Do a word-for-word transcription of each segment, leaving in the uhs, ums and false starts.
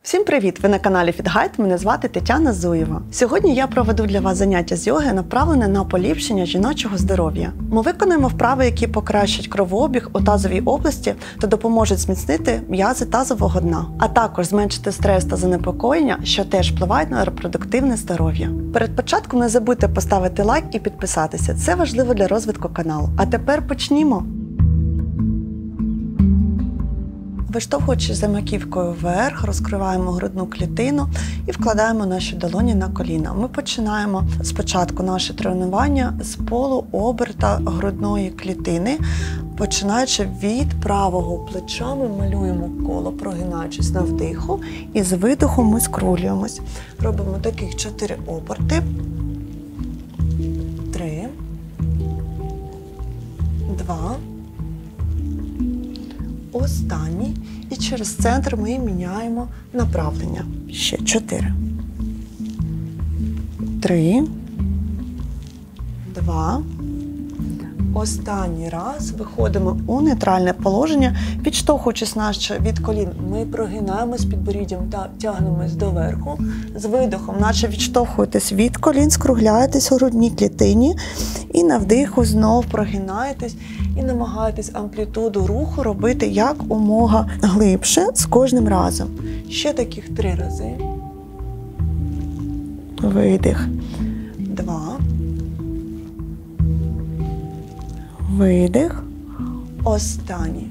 Всім привіт! Ви на каналі FitGuide, мене звати Тетяна Зуєва. Сьогодні я проведу для вас заняття з йоги, направлене на поліпшення жіночого здоров'я. Ми виконуємо вправи, які покращать кровообіг у тазовій області та допоможуть зміцнити м'язи тазового дна, а також зменшити стрес та занепокоєння, що теж впливають на репродуктивне здоров'я. Перед початком не забудьте поставити лайк і підписатися. Це важливо для розвитку каналу. А тепер почнімо! Виштовхуючи за маківкою вверх, розкриваємо грудну клітину і вкладаємо наші долоні на коліна. Ми починаємо спочатку наше тренування з полу оберта грудної клітини. Починаючи від правого плеча, ми малюємо коло, прогинаючись на вдиху, і з видихом ми скрулюємось. Робимо таких чотири оберти. Три. Два. Останній. І через центр ми міняємо направлення. Ще чотири. Три. Два. Останній раз виходимо у нейтральне положення, підштовхуючись наче від колін. Ми прогинаємось підборіддям та тягнемось доверху. З видихом, наче відштовхуєтесь від колін, скругляєтесь у грудній клітині. І на вдиху знов прогинаєтесь і намагаєтесь амплітуду руху робити як умога глибше з кожним разом. Ще таких три рази. Видих. Два. Видих. Останній.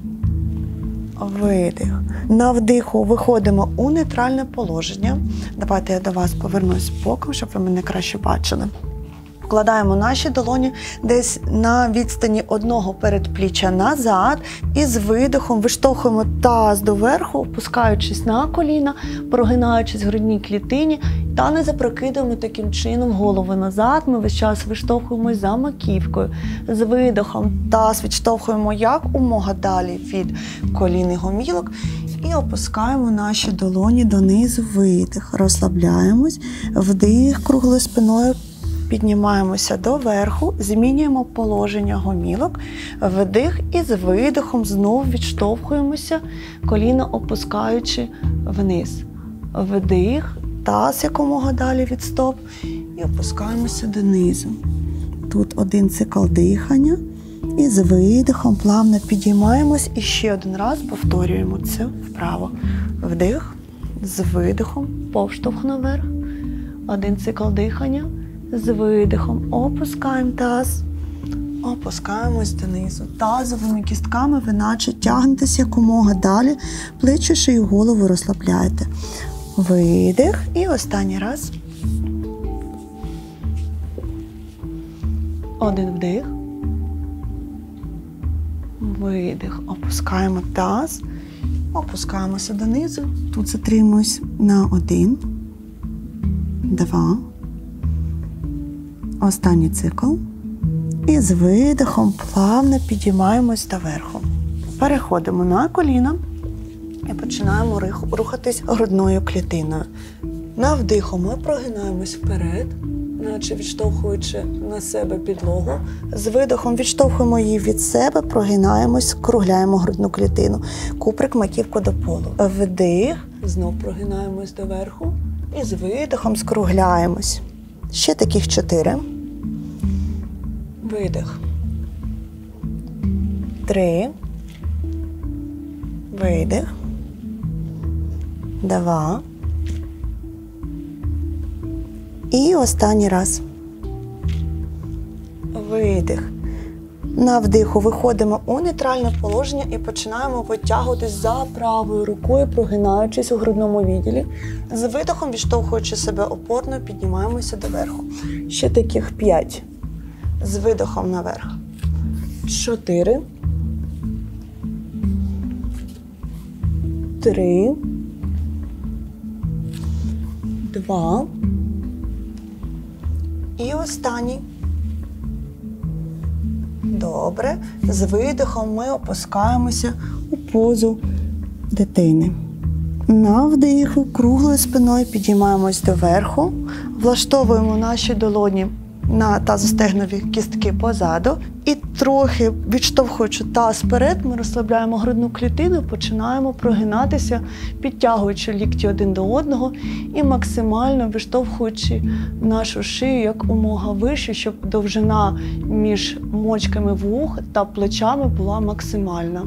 Видих. На вдиху виходимо у нейтральне положення. Давайте я до вас повернусь боком, щоб ви мене краще бачили. Вкладаємо наші долоні десь на відстані одного передпліччя назад і з видихом виштовхуємо таз доверху, опускаючись на коліна, прогинаючись в грудній клітині та не запрокидуємо таким чином голову назад. Ми весь час виштовхуємось за маківкою. З видихом таз відштовхуємо як умога далі від колін і гомілок і опускаємо наші долоні донизу. Видих. Розслабляємось. Вдих круглою спиною. Піднімаємося доверху, змінюємо положення гомілок, вдих і з видихом знову відштовхуємося, коліна опускаючи вниз. Вдих, таз якомога далі від стоп і опускаємося донизу. Тут один цикл дихання і з видихом плавно підіймаємось і ще один раз повторюємо це вправо. Вдих, з видихом, повштовх наверх, один цикл дихання. З видихом опускаємо таз, опускаємось донизу. Тазовими кістками ви наче тягнетесь якомога далі, плечі, шию, голову розслабляєте. Видих і останній раз. Один вдих. Видих. Опускаємо таз, опускаємося донизу. Тут затримуюсь на один, два. Останній цикл. І з видихом плавно підіймаємось доверху. Переходимо на коліна і починаємо рухатись грудною клітиною. На вдиху ми прогинаємось вперед, наче відштовхуючи на себе підлогу. З видихом відштовхуємо її від себе, прогинаємось, скругляємо грудну клітину. Куприк маківку до полу. Вдих, знов прогинаємось доверху і з видихом скругляємось. Ще таких чотири. Видих. Три. Видих. Два. І останній раз. Видих. На вдиху виходимо у нейтральне положення і починаємо витягуватись за правою рукою, прогинаючись у грудному відділі. З видихом, відштовхуючи себе опорно, піднімаємося доверху. Ще таких п'ять. З видихом наверх. Чотири. Три. Два. І останній. Добре. З видихом ми опускаємося у позу дитини. На вдиху круглою спиною підіймаємось доверху, влаштовуємо наші долоні на тазостегнові кістки позаду. І трохи відштовхуючи таз вперед, ми розслабляємо грудну клітину, починаємо прогинатися, підтягуючи лікті один до одного і максимально виштовхуючи нашу шию якомога вище, щоб довжина між мочками вух та плечами була максимальна.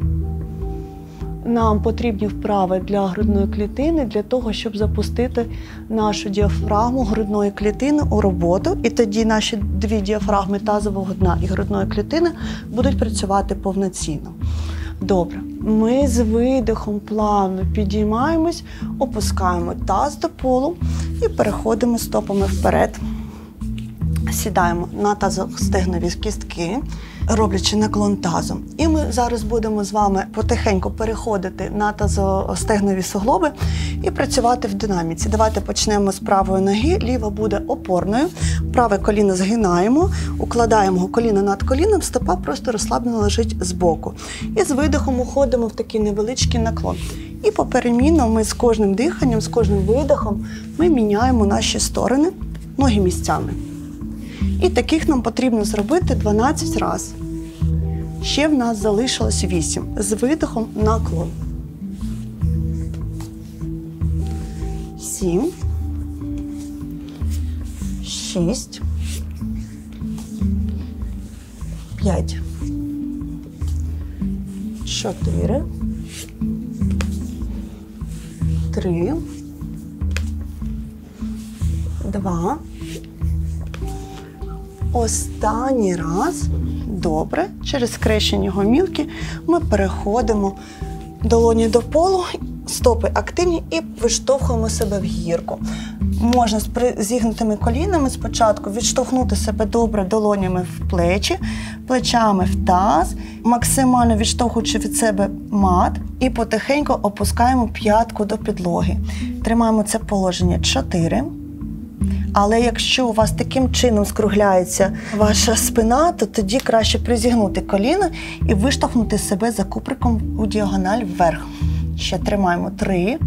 Нам потрібні вправи для грудної клітини, для того, щоб запустити нашу діафрагму грудної клітини у роботу. І тоді наші дві діафрагми тазового дна і грудної клітини будуть працювати повноцінно. Добре. Ми з видихом плавно підіймаємось, опускаємо таз до полу і переходимо стопами вперед. Сідаємо на тазостегнові кістки, роблячи наклон тазом. І ми зараз будемо з вами потихеньку переходити на тазостегнові суглоби і працювати в динаміці. Давайте почнемо з правої ноги. Ліва буде опорною. Праве коліно згинаємо, укладаємо коліно над коліном, стопа просто розслаблено лежить збоку. І з видихом уходимо в такий невеличкий наклон. І поперемінно ми з кожним диханням, з кожним видихом ми міняємо наші сторони, ноги місцями. І таких нам потрібно зробити дванадцять разів. Ще в нас залишилось вісім. З видихом наклон. сім. шість. п'ять. чотири. три. два. Останній раз. Добре. Через скрещені гомілки ми переходимо долоні до полу, стопи активні і виштовхуємо себе в гірку. Можна з зігнутими колінами спочатку відштовхнути себе добре долонями в плечі, плечами в таз, максимально відштовхуючи від себе мат і потихеньку опускаємо п'ятку до підлоги. Тримаємо це положення чотири. Але якщо у вас таким чином скругляється ваша спина, то тоді краще призігнути коліна і виштовхнути себе за куприком у діагональ вверх. Ще тримаємо три,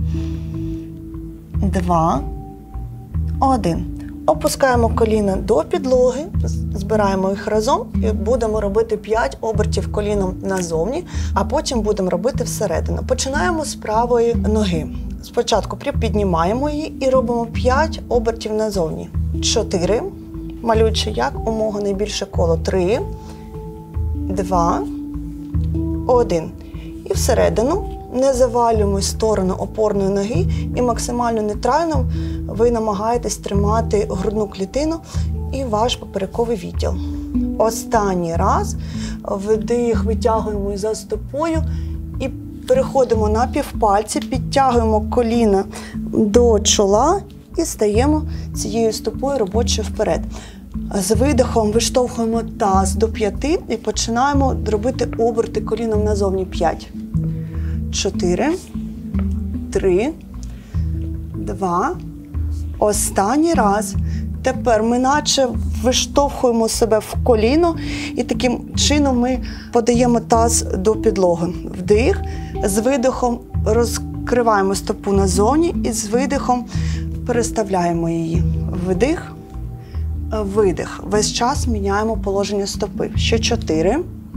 два, один. Опускаємо коліна до підлоги, збираємо їх разом і будемо робити п'ять обертів коліном назовні, а потім будемо робити всередину. Починаємо з правої ноги. Спочатку припіднімаємо її і робимо п'ять обертів назовні. чотири, малюючи як умога найбільше коло. три, два, один. І всередину не завалюємо сторону опорної ноги і максимально нейтрально ви намагаєтесь тримати грудну клітину і ваш поперековий відділ. Останній раз вдих, витягуємо за стопою і переходимо на півпальці, підтягуємо коліна до чола і стаємо цією стопою робочою вперед. З видихом виштовхуємо таз до п'яти і починаємо робити оберти коліном назовні. п'ять, чотири, три, два, останній раз. Тепер ми наче виштовхуємо себе в коліно і таким чином ми подаємо таз до підлоги. Вдих, з видихом розкриваємо стопу назовні і з видихом переставляємо її. Вдих, видих. Весь час міняємо положення стопи. Ще чотири,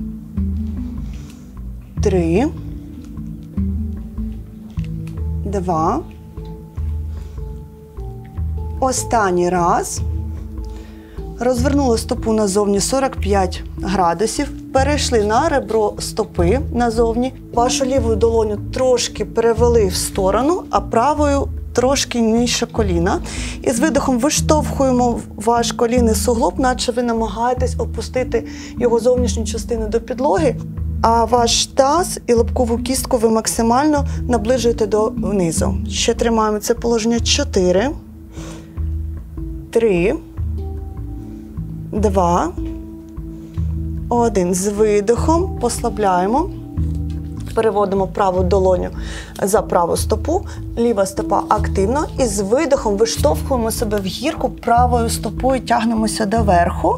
три, два, останній раз. Розвернули стопу назовні сорок п'ять градусів, перейшли на ребро стопи назовні. Вашу ліву долоню трошки перевели в сторону, а правою трошки нижче коліна. І з видихом виштовхуємо ваш колінний суглоб, наче ви намагаєтесь опустити його зовнішню частину до підлоги, а ваш таз і лобкову кістку ви максимально наближуєте до низу. Ще тримаємо це положення. чотири, три, два, один. З видихом послабляємо. Переводимо праву долоню за праву стопу, ліва стопа активно. І з видихом виштовхуємо себе в гірку, правою стопою тягнемося доверху.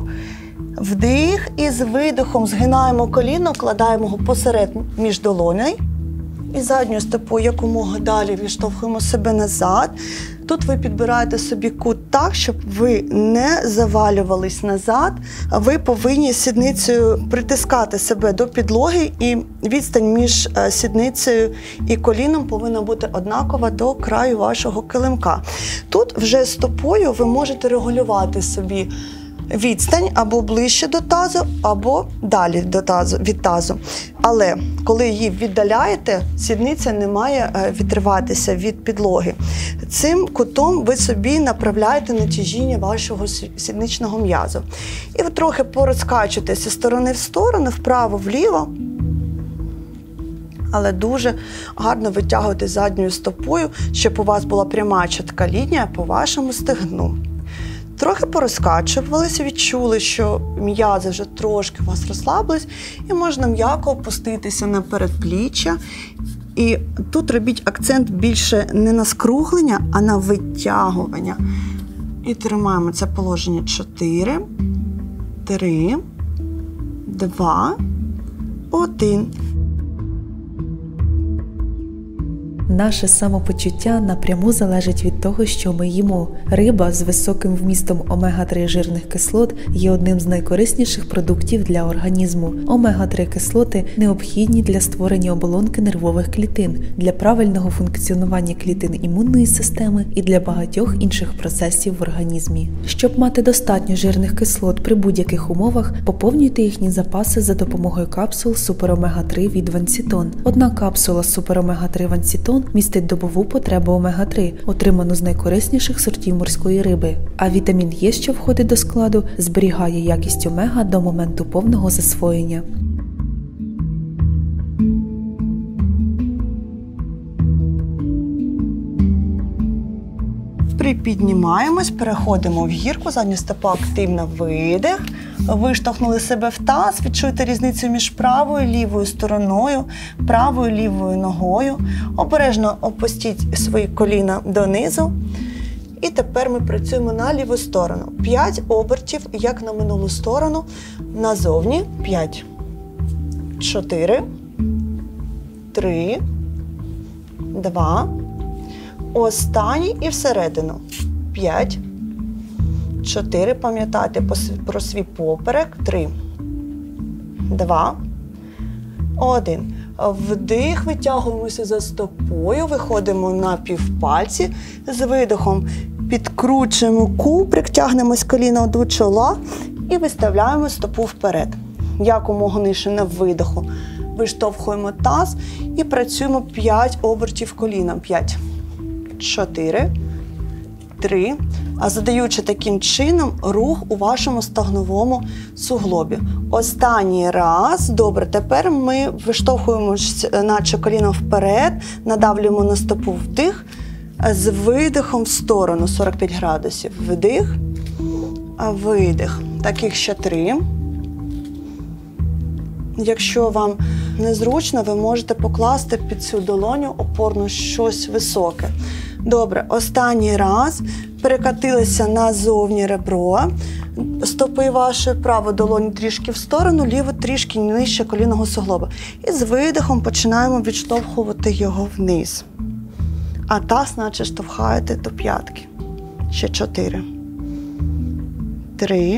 Вдих і з видихом згинаємо коліно, кладаємо його посеред між долоней. І задню стопу якомога далі відштовхуємо себе назад. Тут ви підбираєте собі кут так, щоб ви не завалювались назад, а ви повинні сідницею притискати себе до підлоги, і відстань між сідницею і коліном повинна бути однакова до краю вашого килимка. Тут вже стопою ви можете регулювати собі відстань або ближче до тазу, або далі до тазу, від тазу. Але коли її віддаляєте, сідниця не має відриватися від підлоги. Цим кутом ви собі направляєте натяжіння вашого сідничного м'язу. І ви трохи порозкачуєтеся з сторони в сторону, вправо-вліво, але дуже гарно витягуєте задньою стопою, щоб у вас була пряма чітка лінія по вашому стегну. Трохи порозкачувалися, відчули, що м'язи вже трошки у вас розслабились, і можна м'яко опуститися на передпліччя. І тут робіть акцент більше не на скруглення, а на витягування. І тримаємо це положення чотири, три, два, один. Наше самопочуття напряму залежить від того, що ми їмо. Риба з високим вмістом омега три жирних кислот є одним з найкорисніших продуктів для організму. омега три кислоти необхідні для створення оболонки нервових клітин, для правильного функціонування клітин імунної системи і для багатьох інших процесів в організмі. Щоб мати достатньо жирних кислот при будь-яких умовах, поповнюйте їхні запаси за допомогою капсул Супер омега три від Вансітон. Одна капсула Супер омега три Вансітон містить добову потребу омега три, отриману з найкорисніших сортів морської риби. А вітамін Е, що входить до складу, зберігає якість омега до моменту повного засвоєння. Припіднімаємось, переходимо в гірку, задня стопа активно, видих. Виштовхнули себе в таз, відчуйте різницю між правою і лівою стороною, правою і лівою ногою. Обережно опустіть свої коліна донизу. І тепер ми працюємо на ліву сторону. п'ять обертів, як на минулу сторону, назовні. п'ять, чотири, три, два, останній і всередину. п'ять, чотири, пам'ятайте про свій поперек. три, два, один. Вдих, витягуємося за стопою, виходимо на півпальці. З видихом підкручуємо куприк, тягнемось коліна до чола і виставляємо стопу вперед. Якомога нижче на видиху. Виштовхуємо таз і працюємо п'ять обертів коліном. п'ять, чотири, три. А задаючи таким чином рух у вашому стегновому суглобі. Останній раз. Добре, тепер ми виштовхуємо наче коліно вперед, надавлюємо на стопу вдих, з видихом в сторону сорок п'ять градусів. Вдих, видих. Таких ще три. Якщо вам незручно, ви можете покласти під цю долоню опорну щось високе. Добре, останній раз. Перекатилися назовні ребро. Стопи вашої праву долоні трішки в сторону, ліву трішки нижче колінного суглоба. І з видихом починаємо відштовхувати його вниз. А таз наче штовхаєте до п'ятки. Ще чотири. Три.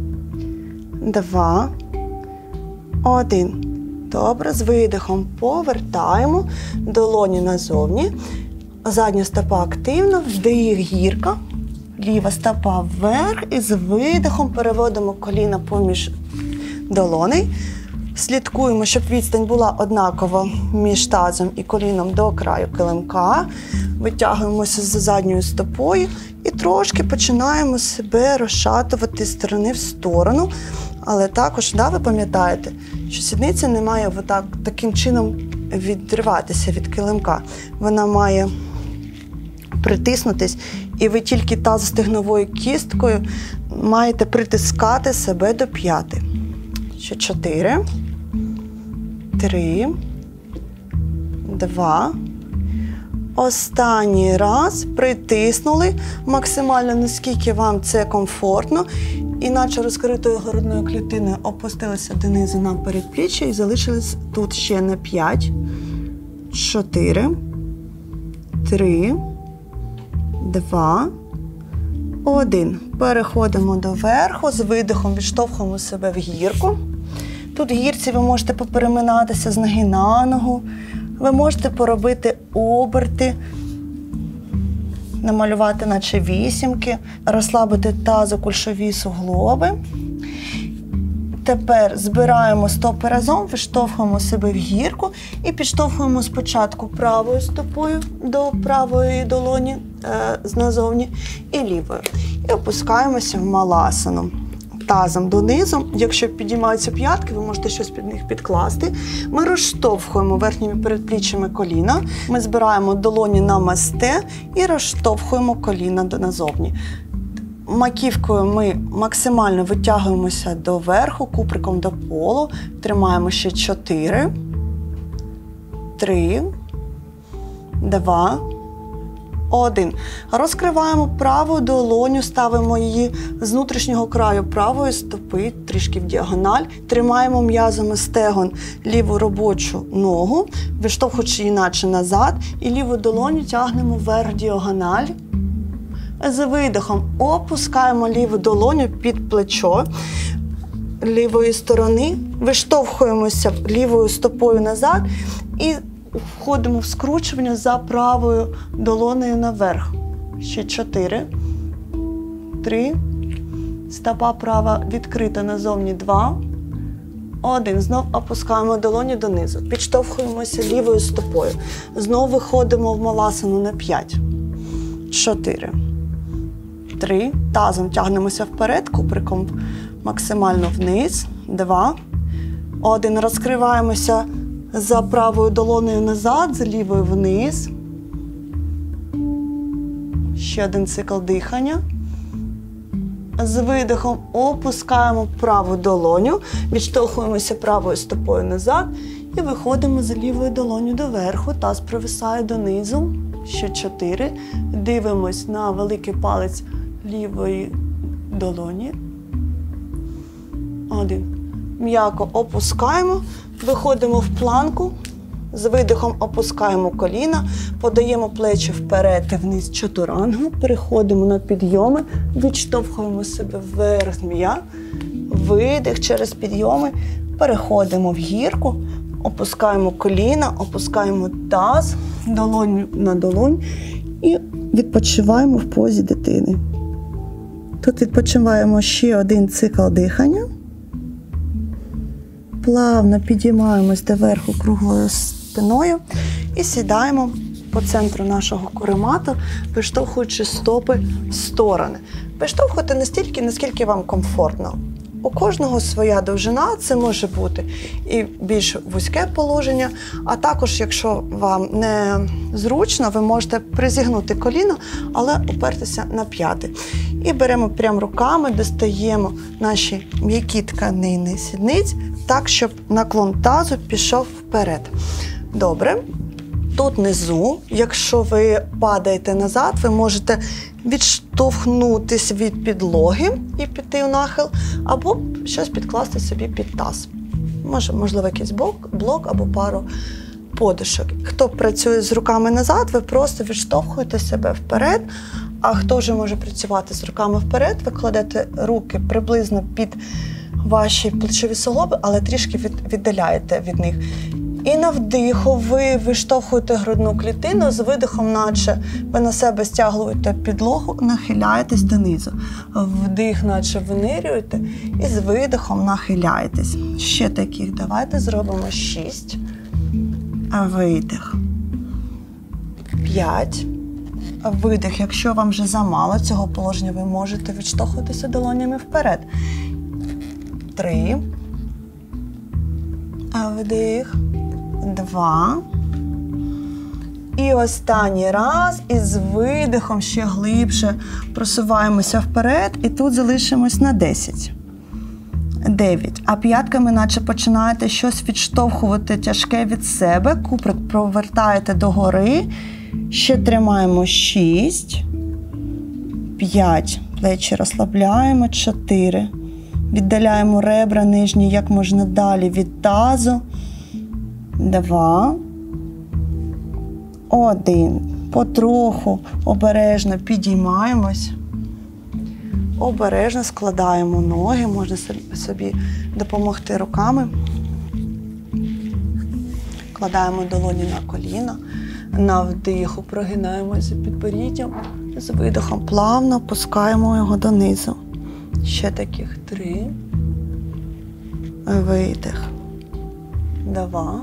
Два. Один. Добре, з видихом повертаємо долоні назовні. Задня стопа активна, вдих, гірка, ліва стопа вверх і з видихом переводимо коліна поміж долоней. Слідкуємо, щоб відстань була однакова між тазом і коліном до краю килимка. Витягуємося за задньою стопою і трошки починаємо себе розшатувати з сторони в сторону. Але також, да, ви пам'ятаєте, що сідниця не має отак, таким чином відриватися від килимка. Вона має притиснутись, і ви тільки тазостегновою кісткою маєте притискати себе до п'яти. Ще чотири, три, два. Останній раз притиснули максимально, наскільки вам це комфортно. І наче розкритою грудною клітиною опустилися донизу на передпліччя і залишились тут ще на п'ять, чотири, три, два, один. Переходимо до верху, з видихом відштовхуємо себе в гірку. Тут в гірці ви можете попереминатися з ноги на ногу, ви можете поробити оберти, намалювати наче вісімки, розслабити тазокульшові суглоби. Тепер збираємо стопи разом, виштовхуємо себе в гірку і підштовхуємо спочатку правою стопою до правої долоні е, назовні і лівою. І опускаємося в маласану. Тазом донизу. Якщо підіймаються п'ятки, ви можете щось під них підкласти. Ми розштовхуємо верхніми передпліччями коліна. Ми збираємо долоні на масте і розштовхуємо коліна назовні. Маківкою ми максимально витягуємося до верху, куприком до полу. Тримаємо ще чотири, три, два, один. Розкриваємо праву долоню, ставимо її з внутрішнього краю правої стопи, трішки в діагональ. Тримаємо м'язами стегон ліву робочу ногу, виштовхуючи її наче назад. І ліву долоню тягнемо вверх діагональ. З видихом опускаємо ліву долоню під плечо лівої сторони, виштовхуємося лівою стопою назад і входимо в скручування за правою долонею наверх. Ще чотири, три, стопа права відкрита назовні, два, один. Знов опускаємо долоні донизу, підштовхуємося лівою стопою. Знов виходимо в маласану на п'ять, чотири, три, тазом тягнемося вперед, куприком максимально вниз, два, один. Розкриваємося за правою долонею назад, за лівою вниз. Ще один цикл дихання. З видихом опускаємо праву долоню, відштовхуємося правою стопою назад і виходимо за лівою долоню доверху. Таз провисає донизу. Ще чотири. Дивимось на великий палець лівої долоні. Один. М'яко опускаємо, виходимо в планку, з видихом опускаємо коліна, подаємо плечі вперед і вниз чатурангу, переходимо на підйоми, відштовхуємо себе вверх змія, видих через підйоми, переходимо в гірку, опускаємо коліна, опускаємо таз, долоню на долонь і відпочиваємо в позі дитини. Тут відпочиваємо ще один цикл дихання. Плавно підіймаємось доверху круглою спиною і сідаємо по центру нашого каремату, виштовхуючи стопи в сторони. Виштовхуйте настільки, наскільки вам комфортно. У кожного своя довжина, це може бути і більш вузьке положення, а також, якщо вам не зручно, ви можете призігнути коліно, але опертися на п'яти. І беремо прямо руками, достаємо наші м'які тканини сідниць, так, щоб наклон тазу пішов вперед. Добре. Тут внизу, якщо ви падаєте назад, ви можете відштовхнутися від підлоги і піти в нахил, або щось підкласти собі під таз. Може, можливо, якийсь блок, блок або пару подушок. Хто працює з руками назад, ви просто відштовхуєте себе вперед, а хто вже може працювати з руками вперед, ви кладете руки приблизно під ваші плечові суглоби, але трішки від, віддаляєте від них. І на вдиху ви виштовхуєте грудну клітину, з видихом, наче ви на себе стягуєте підлогу, нахиляєтесь донизу. Вдих, наче винирюєте, і з видихом нахиляєтесь. Ще таких давайте зробимо шість. Видих. П'ять. Видих. Якщо вам вже замало цього положення, ви можете відштовхуватися долонями вперед. Три. Вдих. Два. І останній раз. І з видихом ще глибше просуваємося вперед. І тут залишимось на десять. дев'ять. А п'ятками наче починаєте щось відштовхувати тяжке від себе. Куприк провертаєте догори. Ще тримаємо шість. п'ять. Плечі розслабляємо. чотири. Віддаляємо ребра нижні як можна далі від тазу. два. Один. Потроху, обережно підіймаємось. Обережно складаємо ноги, можна собі допомогти руками. Кладаємо долоні на коліна. На вдиху прогинаємося підборіддям. З видихом плавно опускаємо його донизу. Ще таких три. Видих. Два.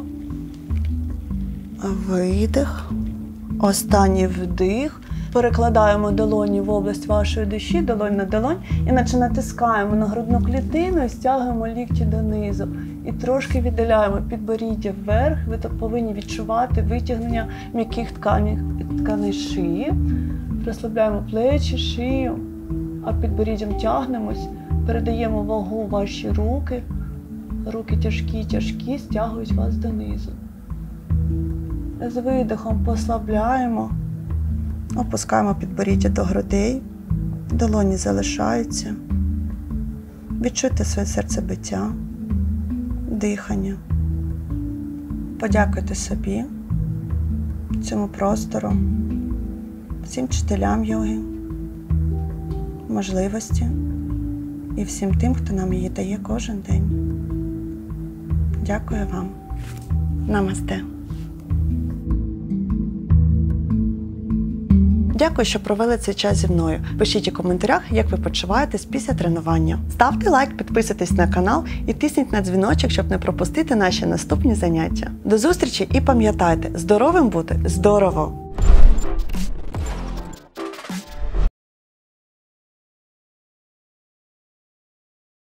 Видих. Останній вдих. Перекладаємо долоні в область вашої душі, долонь на долонь, і наче натискаємо на грудну клітину і стягуємо лікті донизу. І трошки віддаляємо підборіддя вверх. Ви повинні відчувати витягнення м'яких тканей, тканей шиї. Розслабляємо плечі, шию, а підборіддям тягнемось. Передаємо вагу в ваші руки. Руки тяжкі-тяжкі, стягують вас донизу. З видихом послабляємо. Опускаємо підборіддя до грудей, долоні залишаються. Відчуйте своє серцебиття, дихання. Подякуйте собі, цьому простору, всім вчителям йоги, можливості і всім тим, хто нам її дає кожен день. Дякую вам. Намасте. Дякую, що провели цей час зі мною. Пишіть у коментарях, як ви почуваєтесь після тренування. Ставте лайк, підписуйтесь на канал і тисніть на дзвіночок, щоб не пропустити наші наступні заняття. До зустрічі і пам'ятайте, здоровим бути здорово!